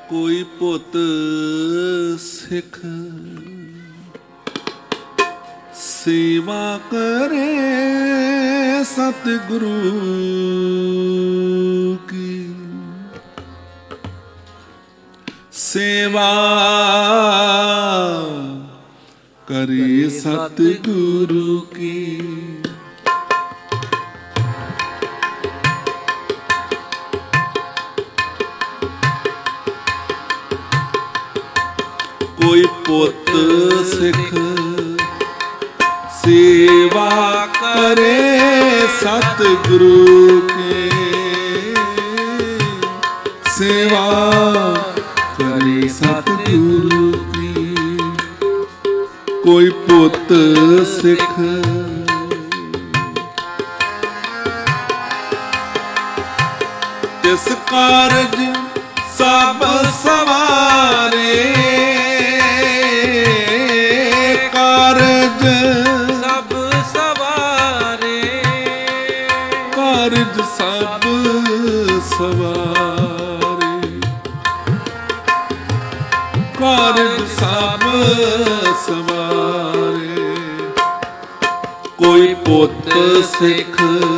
कोई पुत सिख सेवा करे सतगुरु की, सेवा करे सतगुरु की। कोई पुत सिख सेवा करे सतगुरु के, सेवा करे सतगुरु की। कोई पुत सिख तिस कारज सब सवारे, कारज सब सवारे, कारज सब सवारे, कारज सब सवारे। कोई पुत सिख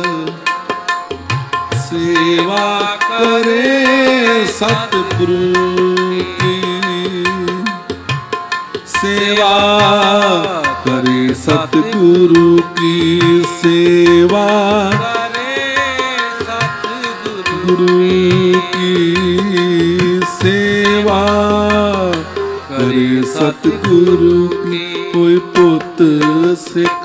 सेवा करे सतगुरु की, सेवा करे सतगुरु की, सेवा करे सतगुरु की, सेवा करे सतगुरु की। कोई पुत सिख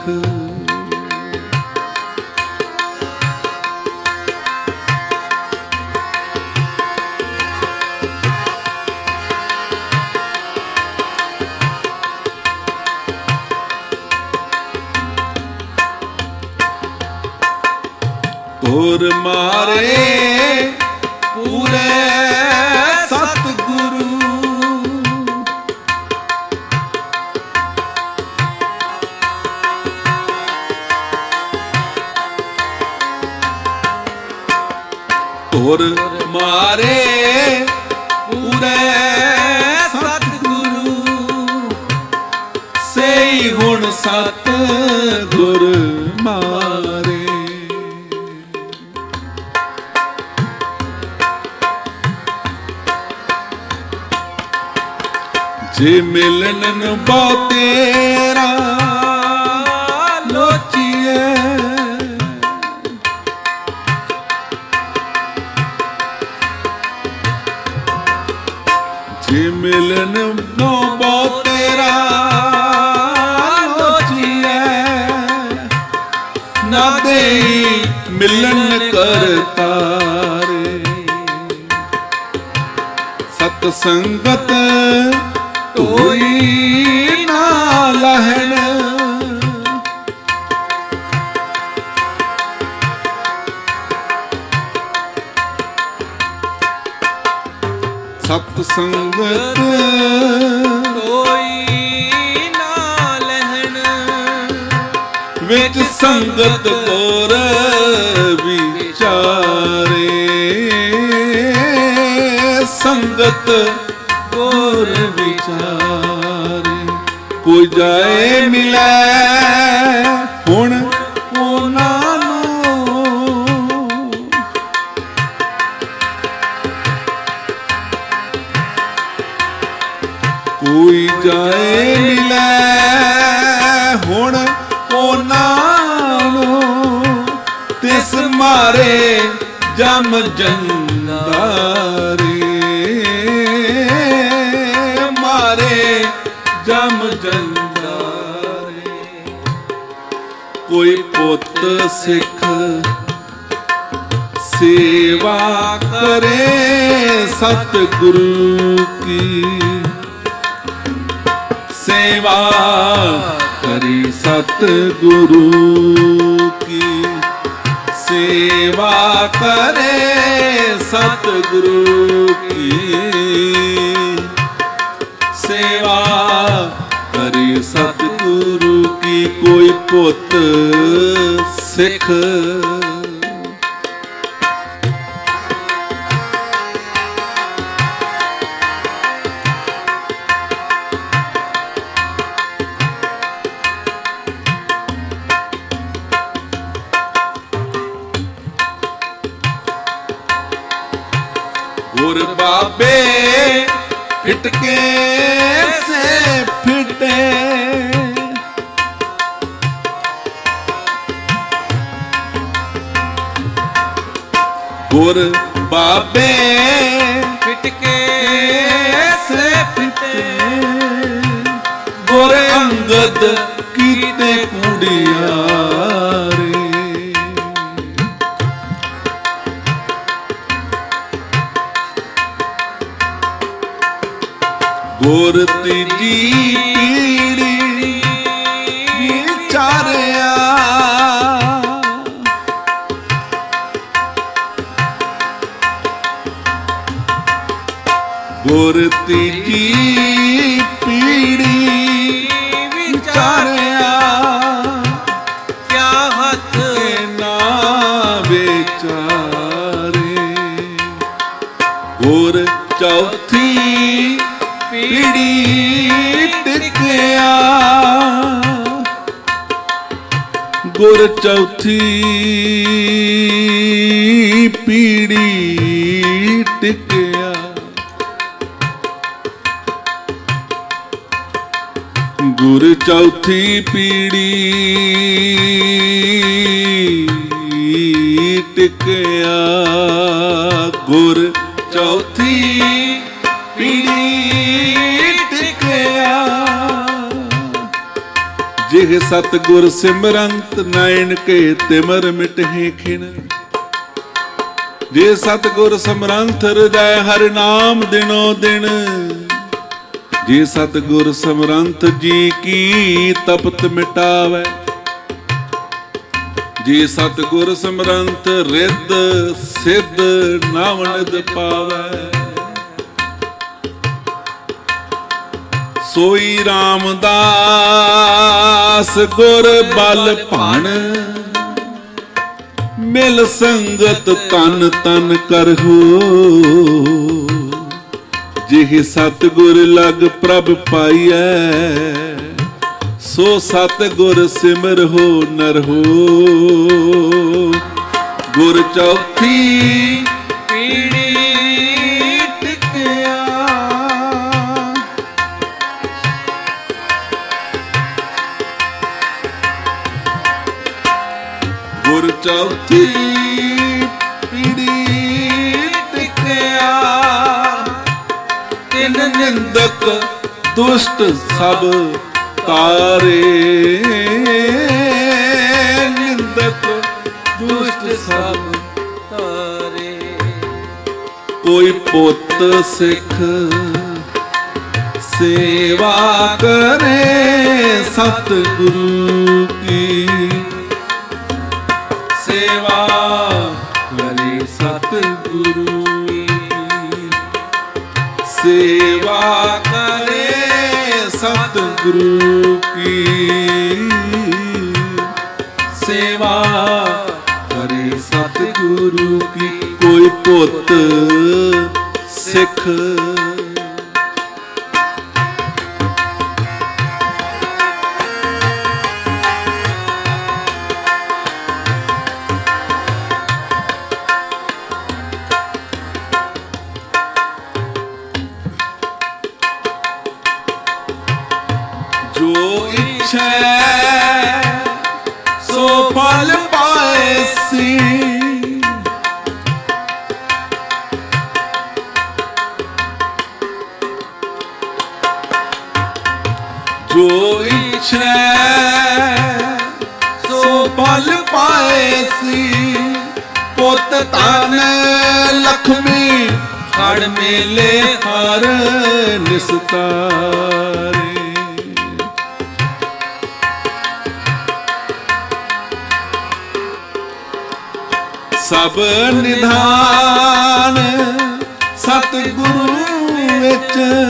तोर मारे पूरे सतगुरु, तोर मारे पूरे सतगुरु, सेई गुण सतगुर मारे। जे मिलन बहु तेरा लोचिए, जे मिलन बहु तेरा लोचिए, ना दे मिलन करता रे। सतसंगत कोई ना लहन, सतसंगत कोई ना लहन, विच संगत कोर विचारे, संगत कोर विचारे। कोई जाए मिले हुण उन्हां नूं, कोई जाए मिले हुण उन्हां नूं, तिस मारे जम जंदारे, जम जंदारे। कोई पुत सिख सेवा करे सतगुरु की, सेवा करे सतगुरु की, सेवा करे सतगुरु की, सेवा करे सतगुरु की। कोई पुत सिख बाबे फिटके से फिटे, गुर बाबे फिटके से फिटे, गुर अंगद कीते कुड़ियारे, गुर तीजी पीढ़ी विचारिया, गुर तीजी पीढ़ी विचारिया, क्या हथ ना बेचारे, गुर चौथी पीढ़ी टिकिया, गुर चौथी पीढ़ी टिकिया, गुर चौथी पीढ़ी टिकिया, गुर चौथी पीढ़ी टिकिया, जिह सतगुर सिमरंत नैन के तिमर मिटहे खिन, जे सतगुर सिमरंत हृदय हरि नाम दिनो दिन, जे सतगुर सिमरंत जी की तपत मिटावे, जे सतगुर सिमरंत रिद सिद्ध नावनिद पावे, सोई रामदास गुर बल भण, मिल संगत तन तन करहु, जिह सतगुर लग प्रभ पाइयै, सो सतगुर सिमर हो नर हो, गुर चौथी पीढ़ी टिकिया, गुर चौथी पीढ़ी टिकिया, तिन निंदक दुष्ट सब तारे, निंदक दुष्ट सब तारे, कोई पुत सिख सेवा करे सतगुरु की, सेवा करे सतगुरु की, सेवा करे सतगुरु की, सेवा करे सतगुरु की, कोई पुत सिख जो इच्छा सो फल पाए सी, जो इच्छा सो फल पाए सी, पुत तन लक्ष्मी खड़ मेले हर निस्तारे, सब निधान सतगुरु विच,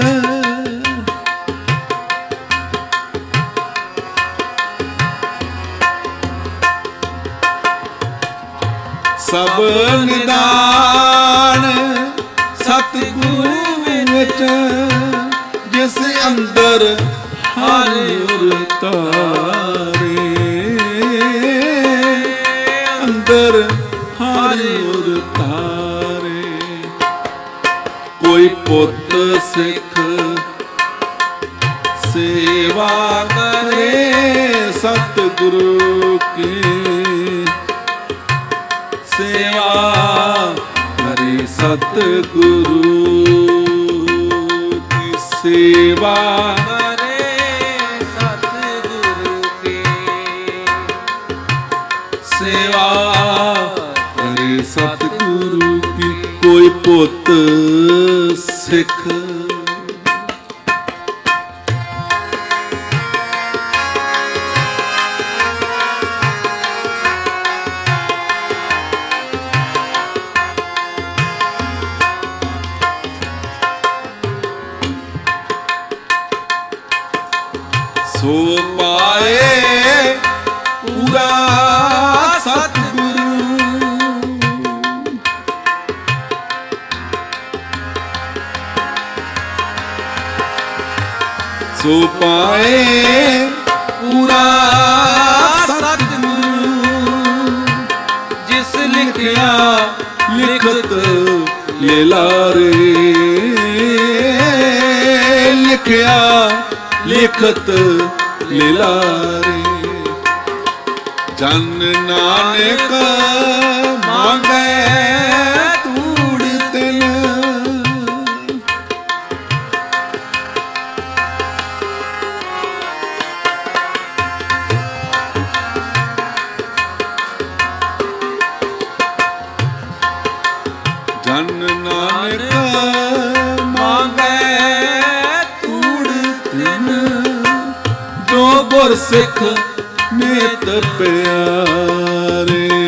सब निधान सतगुरु विच, जिस अंदर हर तारे, अंदर हर तारे, कोई पुत सिख सेवा करे सतगुरु की सेवा करे सतगुरु की सेवा करे सतगुरु की सेवा करे सतगुरु की कोई पुत सिख सो पाए पूरा सतगुरु सो पाए पूरा सतगुरु जिस लिखिया लिखत ले लारे लिखिया लिखत ले लारे जन नानक मांगे तूड़ तिल जन नानक मांगे तूड़ तिल जो गुरसिख नित प्यारे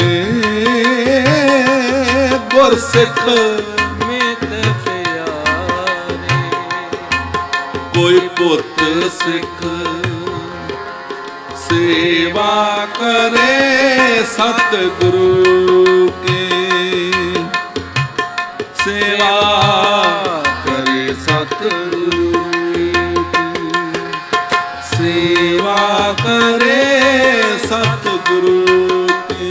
गुरसिख मित प्यारे कोई पुत सिख सेवा करे सतगुरु की सेवा करे सतगुरु की सेवा करे सतगुरु की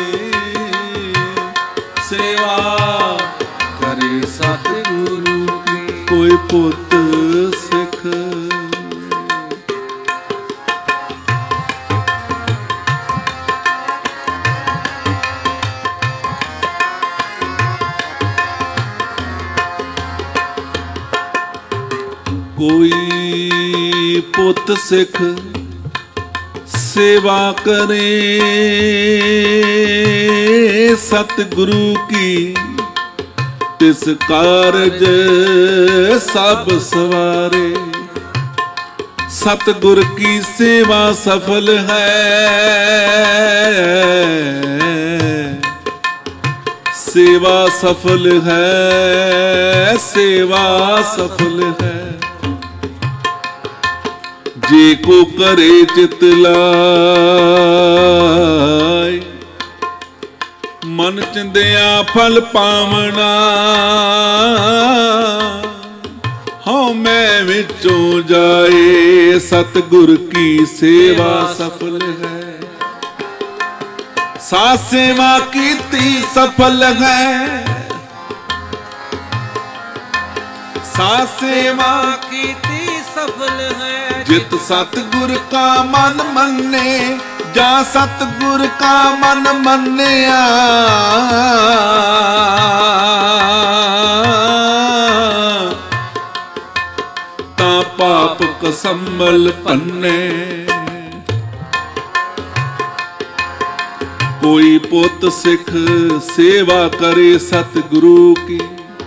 सेवा करे सतगुरु की कोई पुत सिख कोई पुत सिख सेवा करे सतगुरु की तिस कारज सब सवारे सतगुर की सेवा सफल है सेवा सफल है सेवा सफल है जे को करे चित लाय मन चिंदिया फल पावना हाँ मैं विचों जाए सतगुर की सेवा सफल है सा सेवा कीती सफल है सा सेवा कीती सफल है जित सतगुर का मन मन्ने जा सतगुर का मन मन्निया ता पाप कसम्मल पन्ने कोई पुत सिख सेवा करे सतगुरु की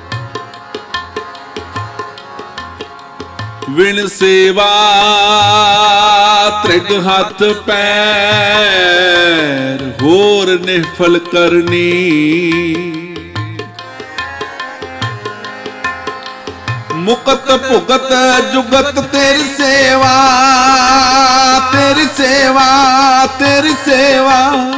विण सेवा त्रिग हाथ पैर होर निफल करनी मुकत भुगत जुगत तेरी सेवा तेरी सेवा तेरी सेवा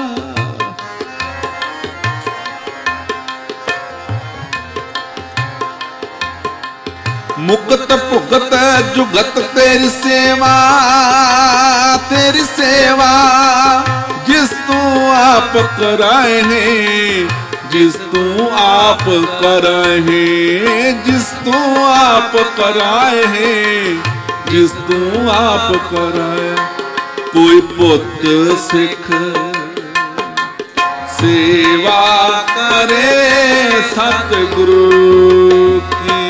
मुकत भुगत जुगत तेरी सेवा जिस तू आप कराए हैं जिस तू आप कराहे, जिस तू आप कराए है, जिस तू आप कराए। कोई पुत सिख सेवा करे सतगुरु की,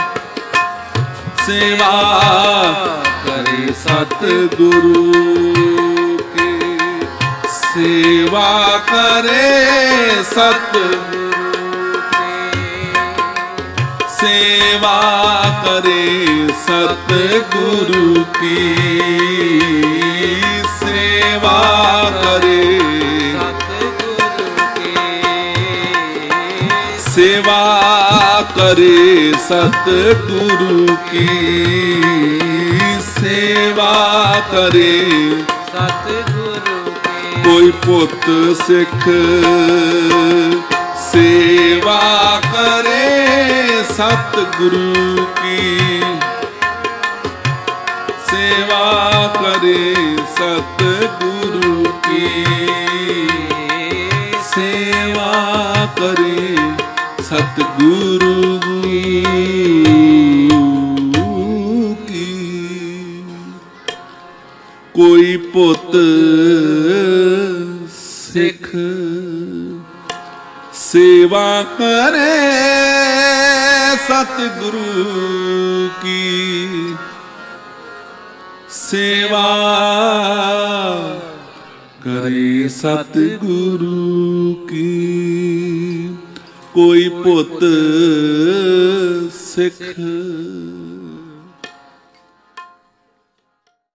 सेवा करे सतगुरु की, सेवा करे सतगुरु की, सेवा करे सतगुरु की, सेवा करे सेवा करे सतगुरु की, सेवा करे सतगुरु की। कोई पुत सिख सेवा करे सतगुरु की, सेवा करे सतगुरु की, सेवा करे सतगुरु की। कोई पुत सिख सेवा करे सतगुरु की, सेवा करे सतगुरु की। कोई पुत सिख